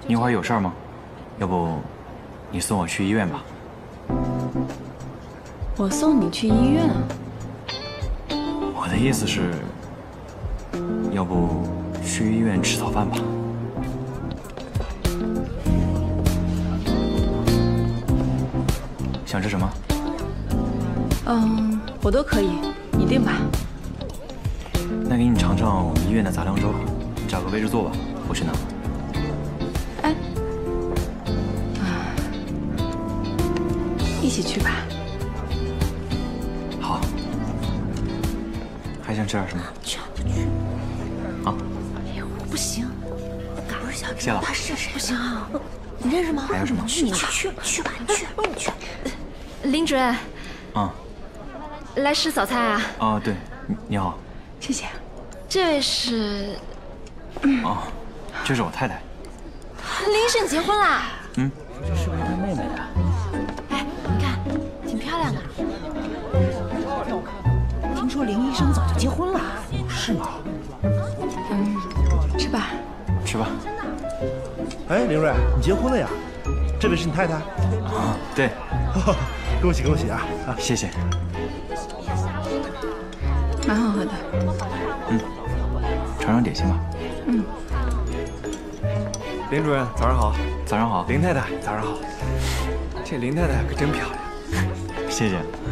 你一会儿有事儿吗？要不你送我去医院吧。 我送你去医院啊？ 我的意思是，要不去医院吃早饭吧。想吃什么？ 我都可以，你定吧。 那给你尝尝我们医院的杂粮粥，找个位置坐吧，我去拿。 哎，一起去吧。 好。还想吃点什么？ 去不去？ 啊？ 哎呦，不行，不是想知道他是谁？不行啊，你认识吗？ 还有什么？ 去吧，去吧，你去。 林主任。 啊。 来吃早餐啊？ 啊，对，你好。 谢谢。 这位是。 哦，这是我太太。 林婶结婚啦？ 嗯。 这是不是他妹妹呀？ 哎，你看，挺漂亮的。听说林医生早就结婚了。 是吗？ 吃吧。 吃吧。 哎，林瑞，你结婚了呀？这位是你太太？ 啊，对。 恭喜恭喜啊！ 谢谢。 蛮好喝的。 尝尝点心吧。 林主任，早上好。 早上好。 林太太，早上好。这林太太可真漂亮。 谢谢。